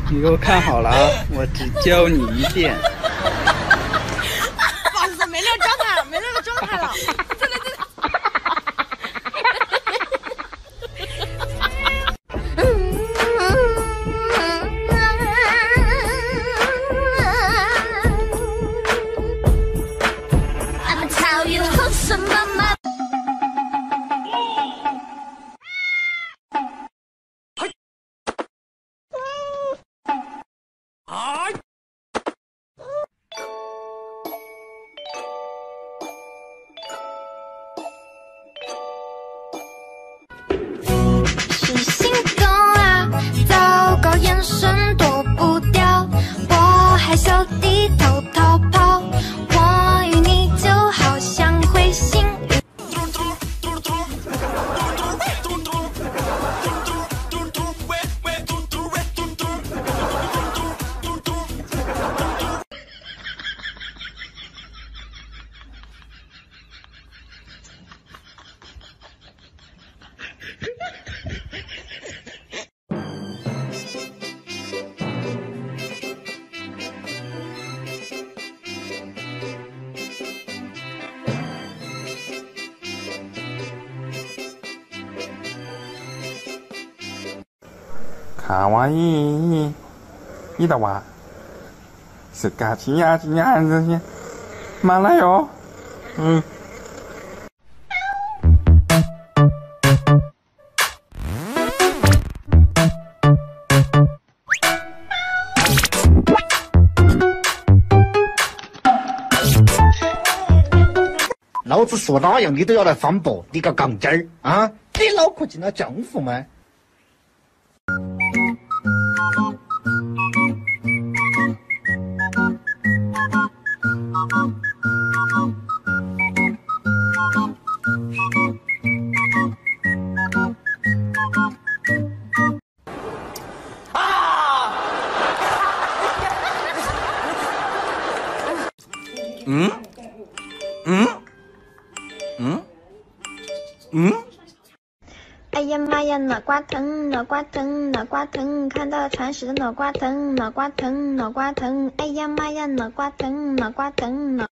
你给我看好了啊，我只教你一遍。 不好意思，没那个状态了，没那个状态了，真的。I'ma tell you who's a mama.是心动啊，糟糕，眼神躲不掉，我害羞地偷偷跑，我与你就好像彗星与。 卡哇伊，いいだわ。すかしやしやんし、马来哟。 老子说哪样你都要来反驳，你个杠精儿啊！你脑壳进了浆糊吗？ 哎呀妈呀，脑瓜疼，脑瓜疼，脑瓜疼，看到传世的脑瓜疼，脑瓜疼，脑瓜疼，哎呀妈呀，脑瓜疼，脑瓜疼，脑。